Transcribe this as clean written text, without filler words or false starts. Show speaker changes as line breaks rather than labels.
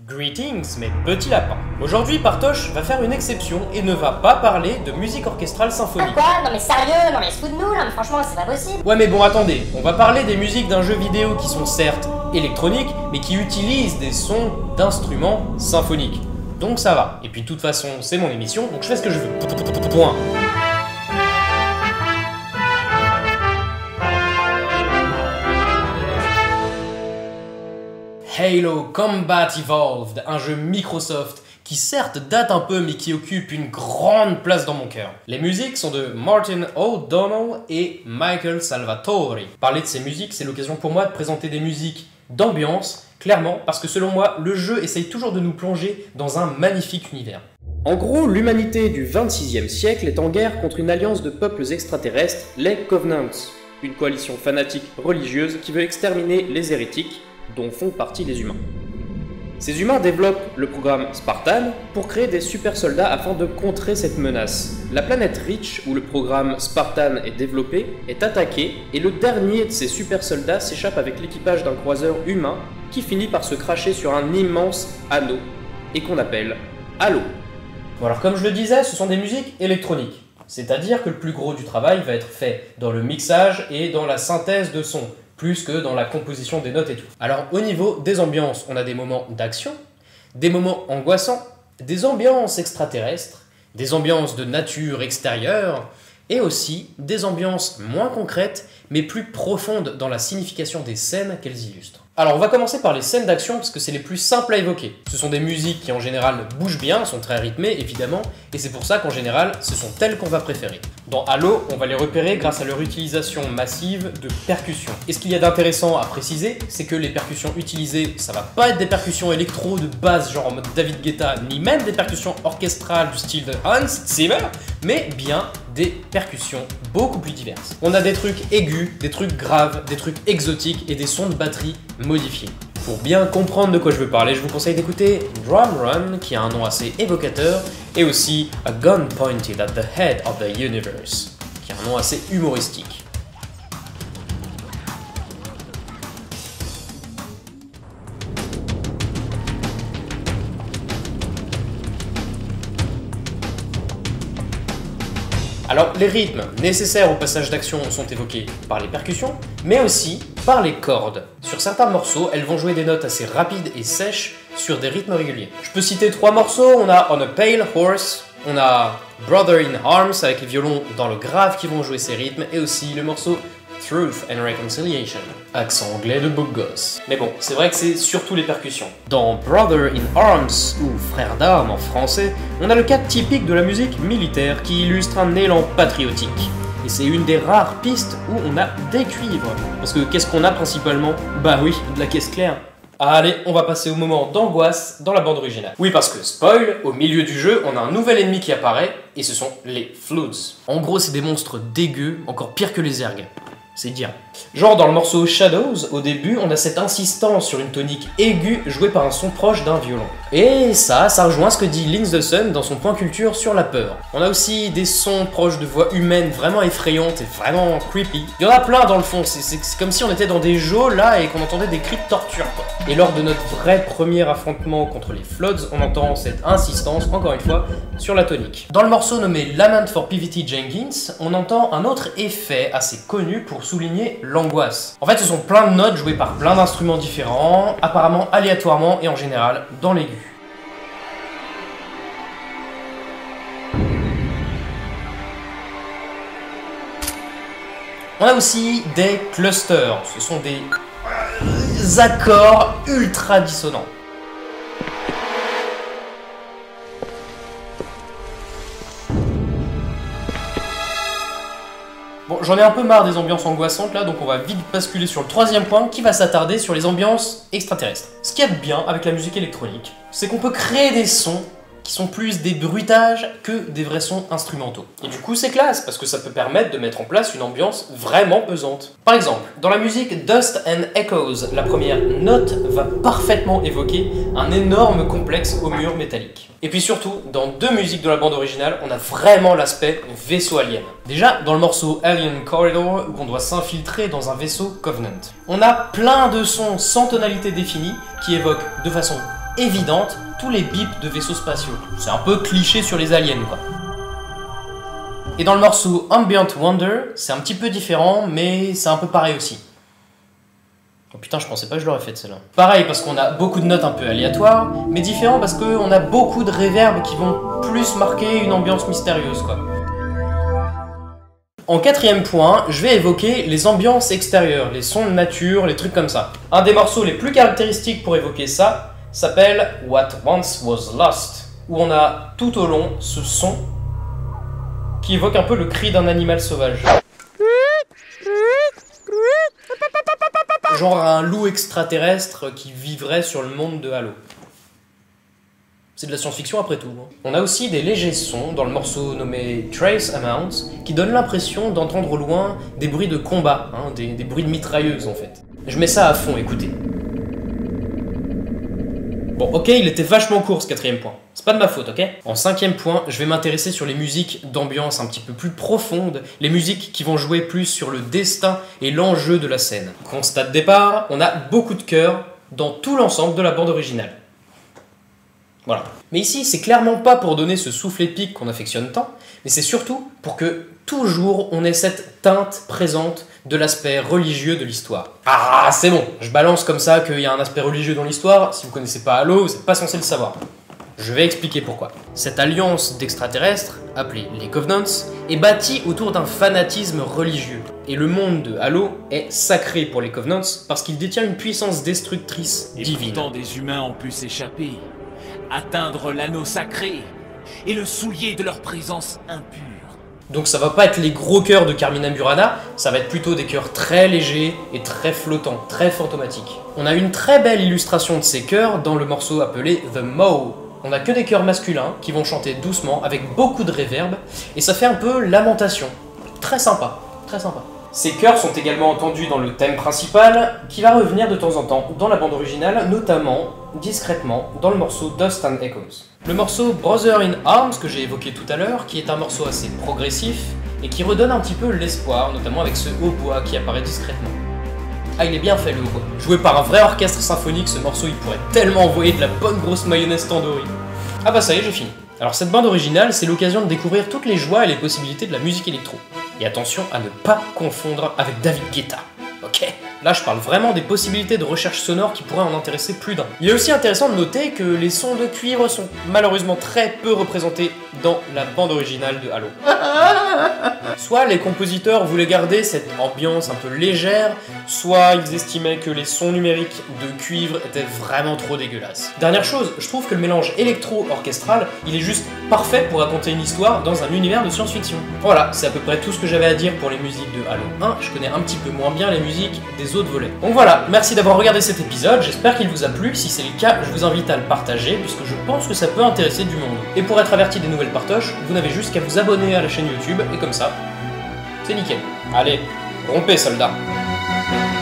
Greetings mes petits lapins. Aujourd'hui Partosh va faire une exception et ne va pas parler de musique orchestrale symphonique.
Quoi? Non mais sérieux? Non mais se fout de nous là, mais franchement c'est pas possible.
Ouais mais bon attendez, on va parler des musiques d'un jeu vidéo qui sont certes électroniques mais qui utilisent des sons d'instruments symphoniques. Donc ça va. Et puis de toute façon c'est mon émission donc je fais ce que je veux. Point. Halo Combat Evolved, un jeu Microsoft qui certes date un peu mais qui occupe une grande place dans mon cœur. Les musiques sont de Martin O'Donnell et Michael Salvatore. Parler de ces musiques, c'est l'occasion pour moi de présenter des musiques d'ambiance, clairement, parce que selon moi, le jeu essaye toujours de nous plonger dans un magnifique univers. En gros, l'humanité du 26e siècle est en guerre contre une alliance de peuples extraterrestres, les Covenants, une coalition fanatique religieuse qui veut exterminer les hérétiques, dont font partie les humains. Ces humains développent le programme Spartan pour créer des super soldats afin de contrer cette menace. La planète Reach, où le programme Spartan est développé, est attaquée et le dernier de ces super soldats s'échappe avec l'équipage d'un croiseur humain qui finit par se cracher sur un immense anneau et qu'on appelle Halo. Bon alors comme je le disais, ce sont des musiques électroniques. C'est-à-dire que le plus gros du travail va être fait dans le mixage et dans la synthèse de sons, plus que dans la composition des notes et tout. Alors au niveau des ambiances, on a des moments d'action, des moments angoissants, des ambiances extraterrestres, des ambiances de nature extérieure, et aussi des ambiances moins concrètes, mais plus profondes dans la signification des scènes qu'elles illustrent. Alors on va commencer par les scènes d'action parce que c'est les plus simples à évoquer. Ce sont des musiques qui en général bougent bien, sont très rythmées évidemment, et c'est pour ça qu'en général ce sont elles qu'on va préférer. Dans Halo, on va les repérer grâce à leur utilisation massive de percussions. Et ce qu'il y a d'intéressant à préciser, c'est que les percussions utilisées, ça va pas être des percussions électro de base genre en mode David Guetta, ni même des percussions orchestrales du style de Hans Zimmer, mais bien des percussions beaucoup plus diverses. On a des trucs aigus, des trucs graves, des trucs exotiques et des sons de batterie modifiés. Pour bien comprendre de quoi je veux parler, je vous conseille d'écouter Drum Run, qui a un nom assez évocateur, et aussi A Gun Pointed at the Head of the Universe, qui a un nom assez humoristique. Alors, les rythmes nécessaires au passage d'action sont évoqués par les percussions, mais aussi par les cordes. Sur certains morceaux, elles vont jouer des notes assez rapides et sèches sur des rythmes réguliers. Je peux citer 3 morceaux, on a On a Pale Horse, on a Brother in Arms avec les violons dans le grave qui vont jouer ces rythmes, et aussi le morceau Truth and Reconciliation, accent anglais de beau gosse. Mais bon, c'est vrai que c'est surtout les percussions. Dans Brother in Arms, ou Frère d'armes en français, on a le cas typique de la musique militaire qui illustre un élan patriotique. Et c'est une des rares pistes où on a des cuivres. Parce que qu'est-ce qu'on a principalement? Bah oui, de la caisse claire. Allez, on va passer au moment d'angoisse dans la bande originale. Oui, parce que, spoil, au milieu du jeu, on a un nouvel ennemi qui apparaît, et ce sont les Floods. En gros, c'est des monstres dégueux, encore pires que les ergs. C'est dire. Genre dans le morceau Shadows, au début, on a cette insistance sur une tonique aiguë jouée par un son proche d'un violon. Et ça rejoint ce que dit Links the Sun dans son point culture sur la peur. On a aussi des sons proches de voix humaines vraiment effrayantes et vraiment creepy. Il y en a plein dans le fond, c'est comme si on était dans des geôles là et qu'on entendait des cris de torture quoi. Et lors de notre vrai premier affrontement contre les Floods, on entend cette insistance, encore une fois, sur la tonique. Dans le morceau nommé Lament for P.V.T. Jenkins, on entend un autre effet assez connu pour souligner l'angoisse. En fait, ce sont plein de notes jouées par plein d'instruments différents, apparemment aléatoirement et en général dans l'aigu. On a aussi des clusters, ce sont des accords ultra dissonants. Bon, j'en ai un peu marre des ambiances angoissantes là, donc on va vite basculer sur le 3e point qui va s'attarder sur les ambiances extraterrestres. Ce qu'il y a de bien avec la musique électronique, c'est qu'on peut créer des sons qui sont plus des bruitages que des vrais sons instrumentaux. Et du coup c'est classe, parce que ça peut permettre de mettre en place une ambiance vraiment pesante. Par exemple, dans la musique Dust and Echoes, la première note va parfaitement évoquer un énorme complexe au mur métallique. Et puis surtout, dans 2 musiques de la bande originale, on a vraiment l'aspect vaisseau alien. Déjà, dans le morceau Alien Corridor, où on doit s'infiltrer dans un vaisseau Covenant. On a plein de sons sans tonalité définie qui évoquent de façon évidentes tous les bips de vaisseaux spatiaux. C'est un peu cliché sur les aliens, quoi. Et dans le morceau Ambient Wonder, c'est un petit peu différent, mais c'est un peu pareil aussi. Oh putain, je pensais pas que je l'aurais fait celle-là. Pareil parce qu'on a beaucoup de notes un peu aléatoires, mais différent parce qu'on a beaucoup de reverbs qui vont plus marquer une ambiance mystérieuse, quoi. En quatrième point, je vais évoquer les ambiances extérieures, les sons de nature, les trucs comme ça. Un des morceaux les plus caractéristiques pour évoquer ça s'appelle What Once Was Lost, où on a tout au long ce son qui évoque un peu le cri d'un animal sauvage. Genre un loup extraterrestre qui vivrait sur le monde de Halo. C'est de la science-fiction après tout. On a aussi des légers sons dans le morceau nommé Trace Amounts qui donnent l'impression d'entendre au loin des bruits de combat, hein, des bruits de mitrailleuses en fait. Je mets ça à fond, écoutez. Bon, ok, il était vachement court ce quatrième point. C'est pas de ma faute, ok? En cinquième point, je vais m'intéresser sur les musiques d'ambiance un petit peu plus profondes, les musiques qui vont jouer plus sur le destin et l'enjeu de la scène. Constat de départ, on a beaucoup de chœurs dans tout l'ensemble de la bande originale. Voilà. Mais ici, c'est clairement pas pour donner ce souffle épique qu'on affectionne tant, mais c'est surtout pour que toujours on ait cette teinte présente de l'aspect religieux de l'histoire. Ah, c'est bon, je balance comme ça qu'il y a un aspect religieux dans l'histoire, si vous connaissez pas Halo, vous n'êtes pas censé le savoir. Je vais expliquer pourquoi. Cette alliance d'extraterrestres, appelée les Covenants, est bâtie autour d'un fanatisme religieux. Et le monde de Halo est sacré pour les Covenants parce qu'il détient une puissance destructrice divine.
Et pourtant des humains ont pu s'échapper, atteindre l'anneau sacré et le souiller de leur présence impure.
Donc ça va pas être les gros cœurs de Carmina Burana, ça va être plutôt des cœurs très légers et très flottants, très fantomatiques. On a une très belle illustration de ces chœurs dans le morceau appelé The Mow. On a que des chœurs masculins qui vont chanter doucement avec beaucoup de réverb et ça fait un peu lamentation. Très sympa, très sympa. Ces chœurs sont également entendus dans le thème principal qui va revenir de temps en temps dans la bande originale, notamment discrètement dans le morceau Dust and Echoes. Le morceau Brother in Arms que j'ai évoqué tout à l'heure, qui est un morceau assez progressif et qui redonne un petit peu l'espoir, notamment avec ce hautbois qui apparaît discrètement. Ah, il est bien fait le hautbois. Joué par un vrai orchestre symphonique, ce morceau il pourrait tellement envoyer de la bonne grosse mayonnaise tandoori. Ah bah ça y est, j'ai fini. Alors cette bande originale, c'est l'occasion de découvrir toutes les joies et les possibilités de la musique électro. Et attention à ne pas confondre avec David Guetta, ok? Là, je parle vraiment des possibilités de recherche sonore qui pourraient en intéresser plus d'un. Il est aussi intéressant de noter que les sons de cuivre sont malheureusement très peu représentés dans la bande originale de Halo. Soit les compositeurs voulaient garder cette ambiance un peu légère, soit ils estimaient que les sons numériques de cuivre étaient vraiment trop dégueulasses. Dernière chose, je trouve que le mélange électro-orchestral, il est juste parfait pour raconter une histoire dans un univers de science-fiction. Voilà, c'est à peu près tout ce que j'avais à dire pour les musiques de Halo 1, je connais un petit peu moins bien les musiques des autres volets. Donc voilà, merci d'avoir regardé cet épisode, j'espère qu'il vous a plu, si c'est le cas, je vous invite à le partager, puisque je pense que ça peut intéresser du monde. Et pour être averti des nouvelles partoches, vous n'avez juste qu'à vous abonner à la chaîne YouTube, et comme ça, c'est nickel. Allez, rompez soldats.